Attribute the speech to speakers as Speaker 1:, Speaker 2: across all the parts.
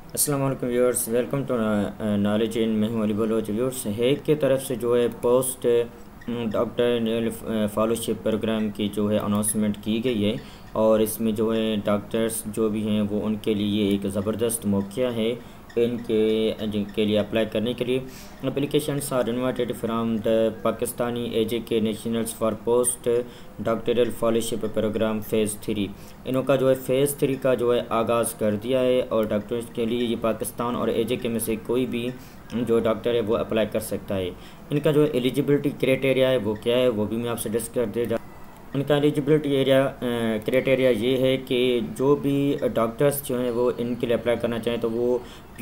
Speaker 1: अस्सलाम वालेकुम viewers, welcome to knowledge in. मैं हूं अली बलोच। व्यूअर्स, हेग की तरफ से जो है पोस्ट डॉक्टर फॉलोशिप प्रोग्राम की जो है अनाउंसमेंट की गई है और इसमें जो है डॉक्टर्स जो भी हैं वो उनके लिए एक ज़बरदस्त मौक़ा है जिनके लिए अप्लाई करने के लिए। Applications are invited from the Pakistani AJK nationals for post doctoral fellowship programme phase 3। इनका जो है फ़ेज़ 3 का जो है आगाज़ कर दिया है और डॉक्टर्स के लिए ये पाकिस्तान और एजेके में से कोई भी जो डॉक्टर है वो अप्लाई कर सकता है। इनका जो एलिजिबिलिटी क्राइटेरिया है वो क्या है वो भी मैं आपसे डिस्कस कर दे। इनका एलिजिबिलिटी क्राइटेरिया ये है कि जो भी डॉक्टर्स जो हैं वो इनके लिए अप्लाई करना चाहें तो वो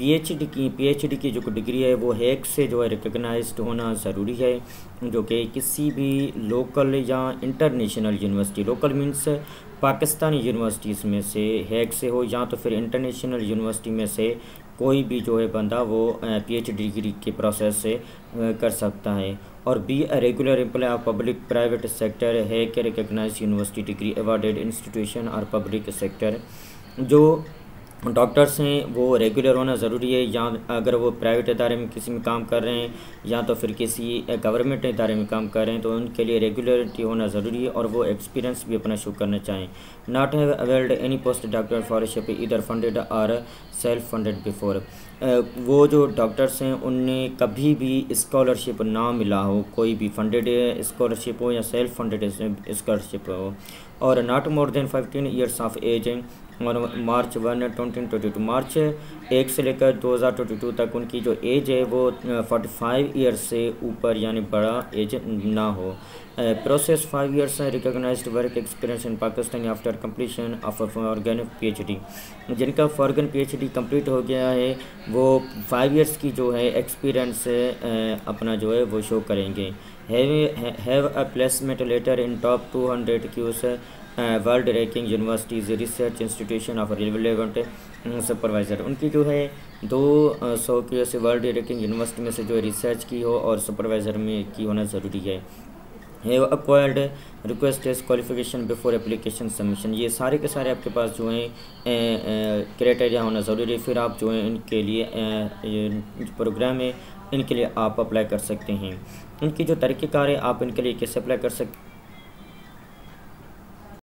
Speaker 1: पीएचडी की जो डिग्री है वो हेग से जो है रिकग्नाइज्ड होना ज़रूरी है, जो कि किसी भी लोकल या international university, local means Pakistani universities में से हेग से हो या तो फिर इंटरनेशनल यूनिवर्सिटी में से कोई भी जो है बंदा वो पीएचडी डिग्री के प्रोसेस से कर सकता है। और be a regular employ of public private sector है कि recognise university degree awarded institution और पब्लिक सेक्टर। जो डॉक्टर्स हैं वो रेगुलर होना ज़रूरी है, या अगर वो प्राइवेट इदारे में किसी में काम कर रहे हैं या तो फिर किसी गवर्नमेंट इदारे में काम कर रहे हैं तो उनके लिए रेगुलरिटी होना ज़रूरी है और वो एक्सपीरियंस भी अपना शो करना चाहें। Not have availed any post doctor fellowship इधर फंडेड और सेल्फ फंडेड बिफोर। वो जो डॉक्टर्स हैं उनने कभी भी स्कॉलरशिप ना मिला हो, कोई भी फंडेड स्कॉलरशिप हो या सेल्फ फंडेड स्कॉलरशिप हो, और not more than 15 years of age और मार्च 1 2022, मार्च 1 से लेकर 2022 तक उनकी जो एज है वो 45 ईयर्स से ऊपर यानी बड़ा एज ना हो। Process 5 years recognised work experience in Pakistan after completion of foreign PhD. जिनका फॉरगन पीएचडी कंप्लीट हो गया है वो 5 ईयर्स की जो है एक्सपीरियंस अपना जो है वो शो करेंगे। Have a placement letter in top 200 QS world ranking universities research institution of relevant supervisor. उनकी जो है 200 की से वर्ल्ड रैंकिंग यूनिवर्सिटी में से जो रिसर्च की हो और सुपरवाइज़र में की होना ज़रूरी है। Have acquired requisite qualification before application submission. ये सारे के सारे आपके पास जो हैं क्राइटेरिया होना ज़रूरी है, फिर आप जो है इनके लिए प्रोग्राम है इनके लिए आप अप्लाई कर सकते हैं। इनकी जो तरीक़ेकार है आप इनके लिए कैसे अप्लाई कर सकते हैं।